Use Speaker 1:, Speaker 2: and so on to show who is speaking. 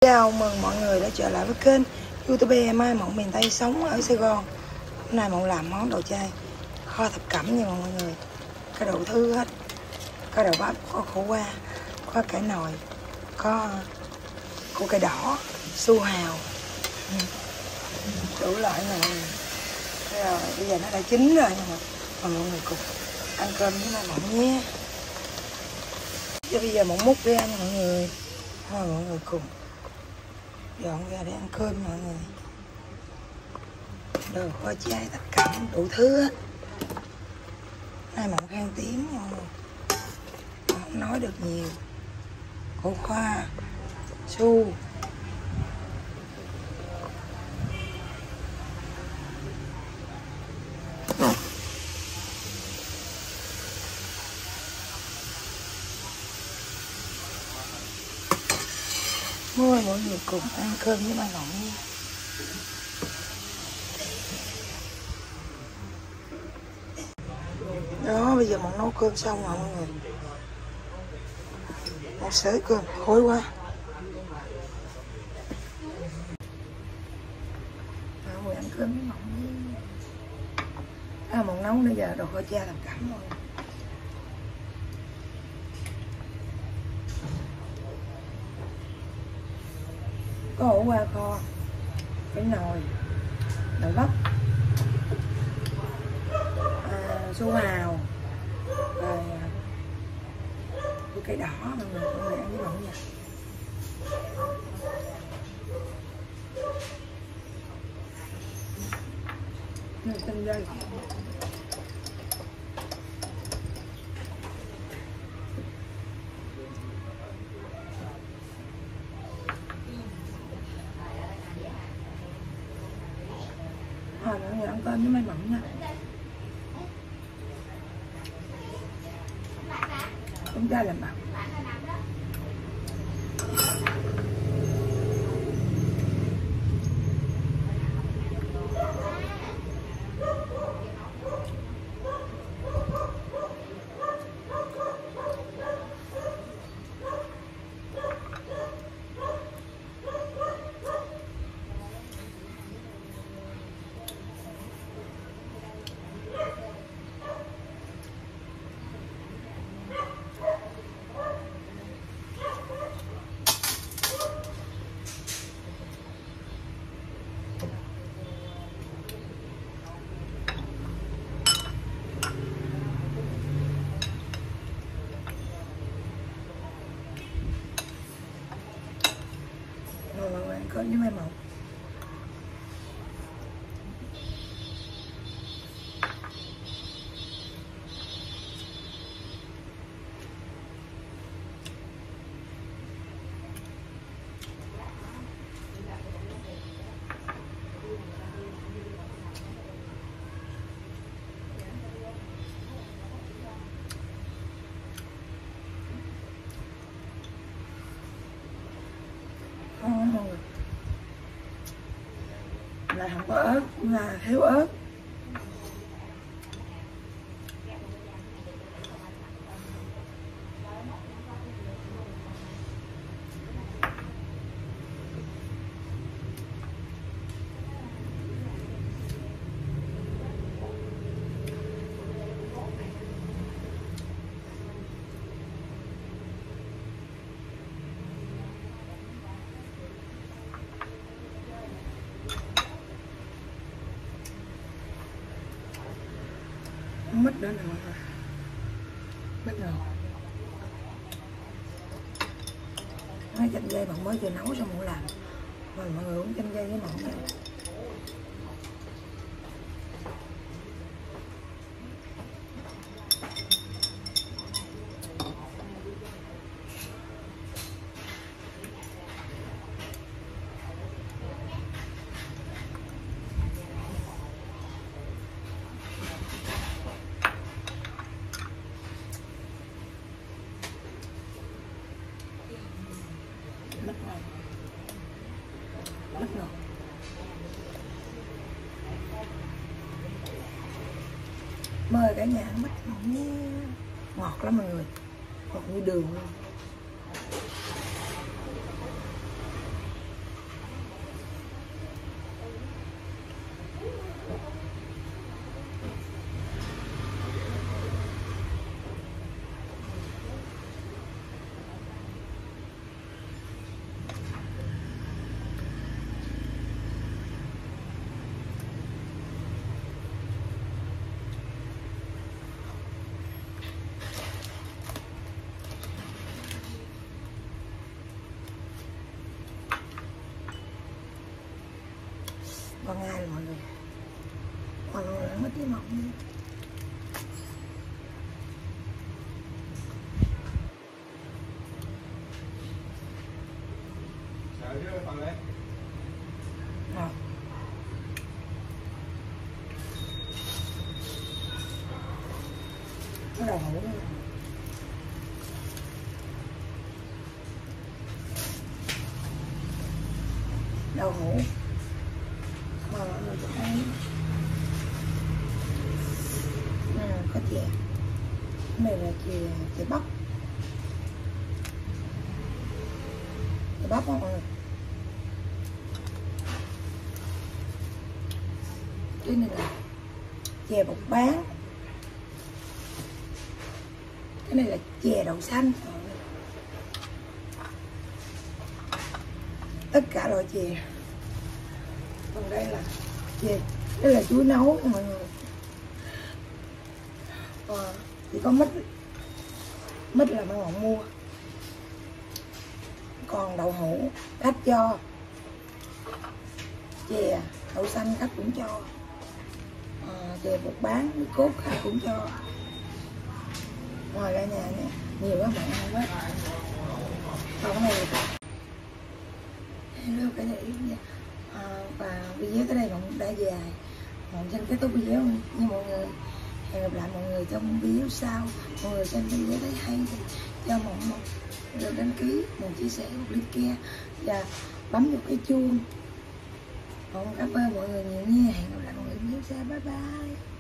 Speaker 1: Chào mừng mọi người đã trở lại với kênh YouTube Mai Mộng Miền Tây, sống ở Sài Gòn. Hôm nay Mộng làm món đồ chay kho thập cẩm nha mọi người. Có đủ thứ hết, có đậu bắp, có khổ qua, có cải nồi, có củ cải đỏ, su hào, đủ loại nha mọi người. Rồi bây giờ nó đã chín rồi nha mọi người cùng ăn cơm với Mai Mộng nhé. Bây giờ Mộng múc ra nha mọi người. Thôi mọi người cùng dọn ra để ăn cơm mọi người. Đồ kho chay tất cả đủ thứ á. Nay Mộng khan tím nha mọi người, không nói được nhiều. Củ khoa, su, mời mọi người cùng ăn cơm với Mai Mộng nha. Đó, bây giờ Mộng nấu cơm xong rồi mọi người. Một xới cơm khối quá. Mọi người ăn cơm với Mộng nha. Mộng nấu bây giờ đồ kho chay làm cẩm rồi. Có ổ qua kho, cái nồi, đậu bắp, su hào, rồi cây đỏ mọi người ăn với Mộng nha. Tinh dây. Rồi mọi người ăn cơm với Mai Mộng nha. Chúng ta làm bằng cơm với Mai Mộng. Là không có ớt, là thiếu ớt. Mít nữa nè mọi người, mít rồi. Mấy chanh dây Mộng mới vừa nấu xong Mộng làm. Rồi mọi người uống chanh dây với Mộng nha. Mít ngọt. Mời cả nhà ăn mít Mộng nha. Ngọt lắm mọi người, ngọt như đường luôn. Còn ai là mọi người đang mất cái mộng đi. Rồi. Cái đầu hũ này. Đậu hũ mà mọi người thấy có chè, cái này là chè bắp, chè bắp mọi người. Cái này là chè bột bán, cái này là chè đậu xanh, tất cả loại chè. Còn đây là chè, đây là chuối nấu mọi người. Chỉ có mít là mấy bạn mua. Còn đậu hũ khách cho, chè đậu xanh khách cũng cho, chè bột bán nước cốt khách cũng cho. Ngoài ra nhà này nhiều các bạn ăn quá. Còn cái này hello cả nhà yêu nha. Và video tới đây cũng đã dài. Xin kết thúc video như mọi người. Hẹn gặp lại mọi người trong video sau. Mọi người xem video thấy hay thì cho một được đăng ký, một chia sẻ, một like kia và bấm vào cái chuông. Cảm ơn mọi người nhiều nha. Hẹn gặp lại mọi người video sau. Bye bye.